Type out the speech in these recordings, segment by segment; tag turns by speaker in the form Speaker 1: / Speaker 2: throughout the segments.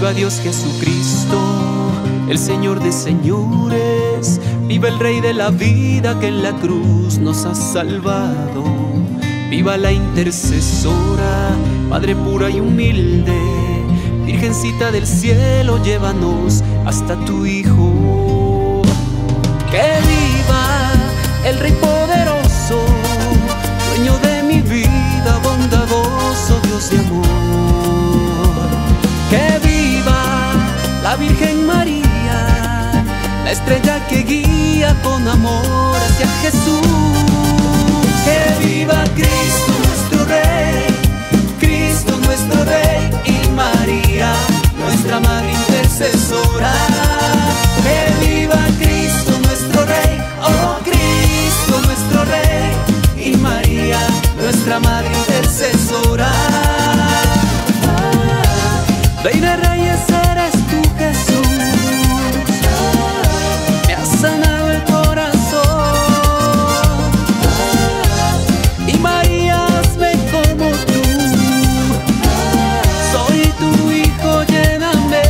Speaker 1: Viva Dios Jesucristo, el Señor de señores. Viva el Rey de la vida que en la cruz nos ha salvado. Viva la intercesora, Madre pura y humilde. Virgencita del cielo, llévanos hasta tu Hijo. Que viva el Rey poderoso, dueño de mi vida, bondadoso Dios de amor. Que viva la Virgen María, la estrella que guía con amor hacia Jesús. Que viva Cristo nuestro Rey, Cristo nuestro Rey, y María, nuestra Madre intercesora. Que viva Cristo nuestro Rey, oh Cristo nuestro Rey, y María, nuestra Madre intercesora. Rey de Reyes eres tú, Jesús, me has sanado el corazón. Y María, hazme como tú, soy tu hijo, lléname.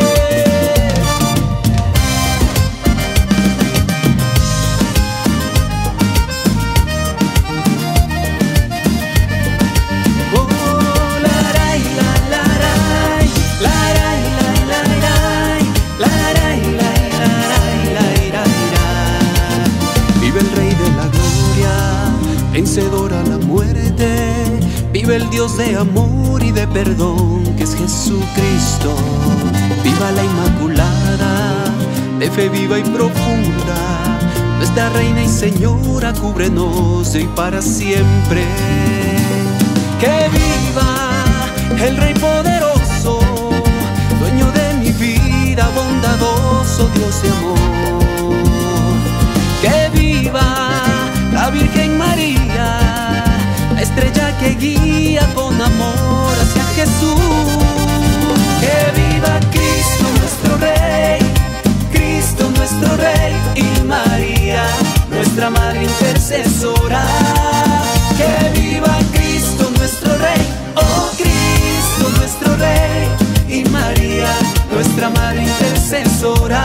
Speaker 1: Oh, la ray, la ray, la ray, la ray, la ray, la ray, la ray. Vive el Rey de la gloria, vencedor a la muerte. Vive el Dios de amor y de perdón, que es Jesucristo. Viva la Inmaculada, de fe viva y profunda, nuestra Reina y Señora, cúbrenos hoy para siempre. Que viva el Rey poderoso, dueño de mi vida, bondadoso Dios de amor. Que viva la Virgen María, la estrella que guía con amor hacia Jesús. Que viva Cristo nuestro Rey, Cristo nuestro Rey, y María, nuestra Madre intercesora. Que viva Cristo nuestro Rey, oh Cristo nuestro Rey, y María, nuestra Madre intercesora.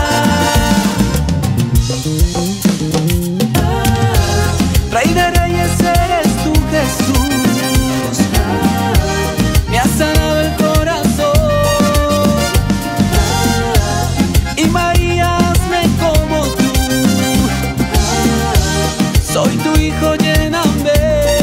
Speaker 1: Rey de Reyes eres tú, Jesús, me has sanado el corazón. Y María, hazme como tú, soy tu hijo, lléname.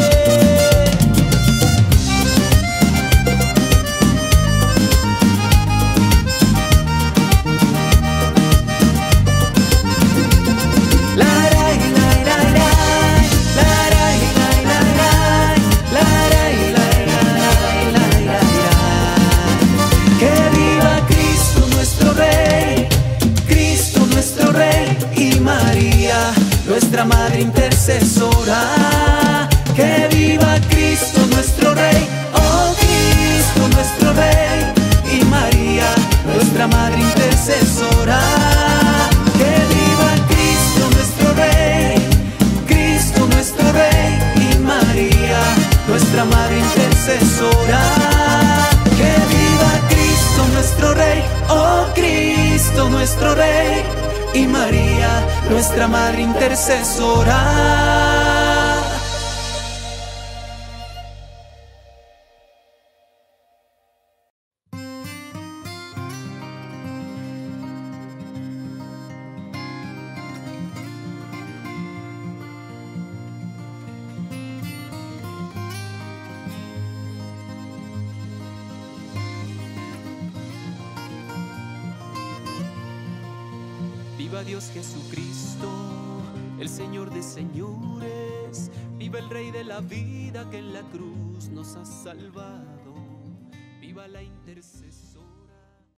Speaker 1: Nuestra Madre intercesora. Que viva Cristo nuestro Rey, oh Cristo nuestro Rey, y María, nuestra Madre intercesora. Que viva Cristo nuestro Rey, Cristo nuestro Rey, y María, nuestra Madre intercesora. Que viva Cristo nuestro Rey, oh Cristo nuestro Rey, y María, nuestra Madre intercesora. Viva Dios Jesucristo, el Señor de señores. Viva el Rey de la vida que en la cruz nos ha salvado. Viva la intercesión.